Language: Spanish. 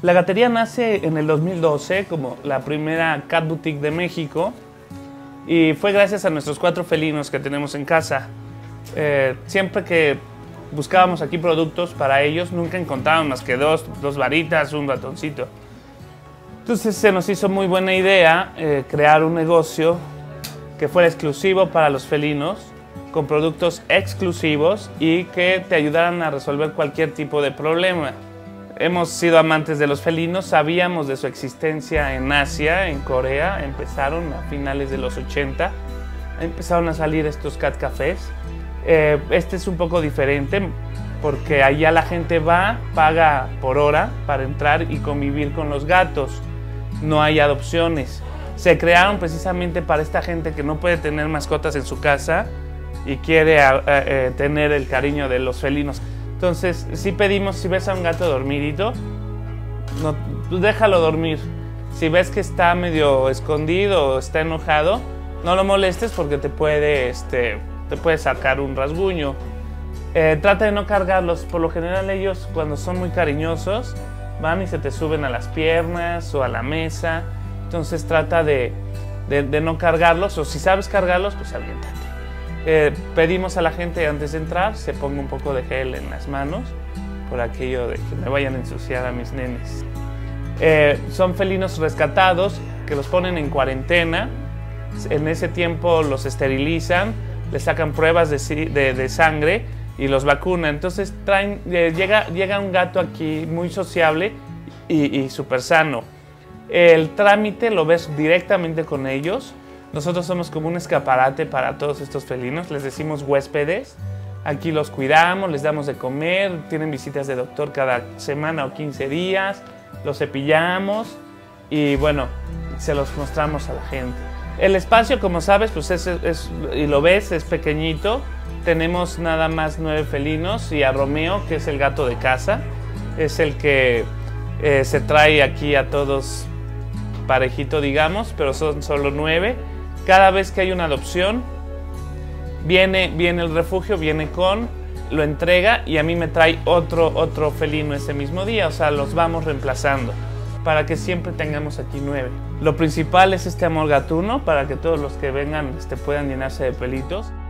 La gatería nace en el 2012 como la primera cat boutique de México y fue gracias a nuestros 4 felinos que tenemos en casa. Siempre que buscábamos aquí productos para ellos, nunca encontrábamos más que dos varitas, un ratoncito. Entonces se nos hizo muy buena idea crear un negocio que fuera exclusivo para los felinos, con productos exclusivos y que te ayudaran a resolver cualquier tipo de problema. Hemos sido amantes de los felinos, sabíamos de su existencia en Asia, en Corea. Empezaron a finales de los 80, empezaron a salir estos cat cafés. Este es un poco diferente porque allá la gente va, paga por hora para entrar y convivir con los gatos. No hay adopciones. Se crearon precisamente para esta gente que no puede tener mascotas en su casa y quiere tener el cariño de los felinos. Entonces, sí pedimos, si ves a un gato dormidito, no, pues déjalo dormir. Si ves que está medio escondido o está enojado, no lo molestes porque te puede sacar un rasguño. Trata de no cargarlos. Por lo general ellos, cuando son muy cariñosos, van y se te suben a las piernas o a la mesa. Entonces trata de no cargarlos, o si sabes cargarlos, pues aviéntate. Pedimos a la gente antes de entrar se ponga un poco de gel en las manos por aquello de que me vayan a ensuciar a mis nenes. Son felinos rescatados que los ponen en cuarentena. En ese tiempo los esterilizan, les sacan pruebas de sangre y los vacunan. Entonces llega un gato aquí muy sociable y súper sano. El trámite lo ves directamente con ellos. Nosotros somos como un escaparate para todos estos felinos, les decimos huéspedes. Aquí los cuidamos, les damos de comer, tienen visitas de doctor cada semana o 15 días, los cepillamos y bueno, se los mostramos a la gente. El espacio, como sabes, pues y lo ves, es pequeñito. Tenemos nada más 9 felinos y a Romeo, que es el gato de casa, es el que se trae aquí a todos parejito, digamos, pero son solo 9. Cada vez que hay una adopción, viene el refugio, lo entrega y a mí me trae otro felino ese mismo día. O sea, los vamos reemplazando para que siempre tengamos aquí 9. Lo principal es este amor gatuno para que todos los que vengan puedan llenarse de pelitos.